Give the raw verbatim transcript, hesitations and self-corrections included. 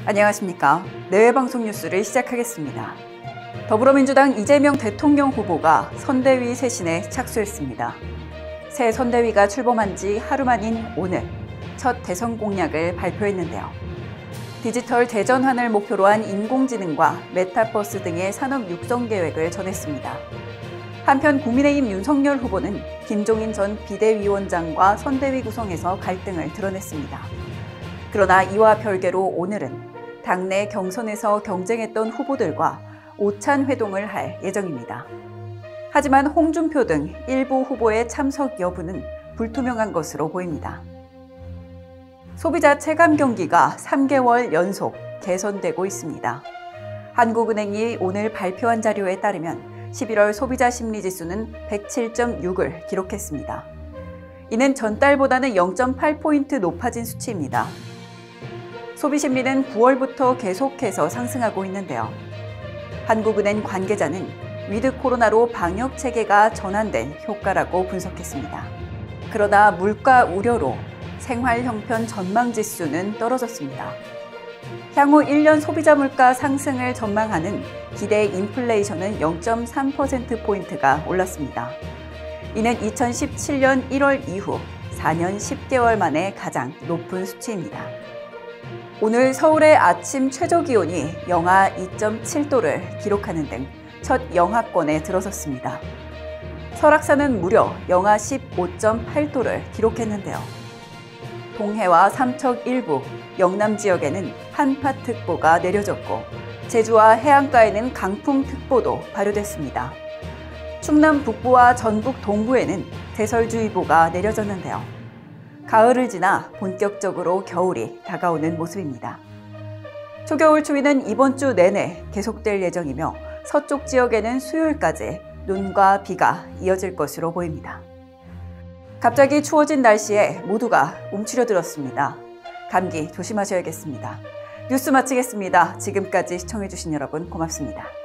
안녕하십니까. 내외방송 뉴스를 시작하겠습니다. 더불어민주당 이재명 대통령 후보가 선대위 쇄신에 착수했습니다. 새 선대위가 출범한 지 하루 만인 오늘 첫 대선 공약을 발표했는데요. 디지털 대전환을 목표로 한 인공지능과 메타버스 등의 산업 육성 계획을 전했습니다. 한편 국민의힘 윤석열 후보는 김종인 전 비대위원장과 선대위 구성에서 갈등을 드러냈습니다. 그러나 이와 별개로 오늘은 당내 경선에서 경쟁했던 후보들과 오찬 회동을 할 예정입니다. 하지만 홍준표 등 일부 후보의 참석 여부는 불투명한 것으로 보입니다. 소비자 체감 경기가 삼 개월 연속 개선되고 있습니다. 한국은행이 오늘 발표한 자료에 따르면 십일월 소비자 심리지수는 백칠 점 육을 기록했습니다. 이는 전달보다는 영 점 팔 포인트 높아진 수치입니다. 소비심리는 구월부터 계속해서 상승하고 있는데요. 한국은행 관계자는 위드 코로나로 방역 체계가 전환된 효과라고 분석했습니다. 그러나 물가 우려로 생활 형편 전망 지수는 떨어졌습니다. 향후 일 년 소비자 물가 상승을 전망하는 기대 인플레이션은 영 점 삼 퍼센트 포인트가 올랐습니다. 이는 이천십칠 년 일월 이후 사 년 십 개월 만에 가장 높은 수치입니다. 오늘 서울의 아침 최저기온이 영하 이 점 칠 도를 기록하는 등 첫 영하권에 들어섰습니다. 설악산은 무려 영하 십오 점 팔 도를 기록했는데요. 동해와 삼척 일부, 영남 지역에는 한파특보가 내려졌고 제주와 해안가에는 강풍특보도 발효됐습니다. 충남 북부와 전북 동부에는 대설주의보가 내려졌는데요. 가을을 지나 본격적으로 겨울이 다가오는 모습입니다. 초겨울 추위는 이번 주 내내 계속될 예정이며 서쪽 지역에는 수요일까지 눈과 비가 이어질 것으로 보입니다. 갑자기 추워진 날씨에 모두가 움츠려들었습니다. 감기 조심하셔야겠습니다. 뉴스 마치겠습니다. 지금까지 시청해주신 여러분 고맙습니다.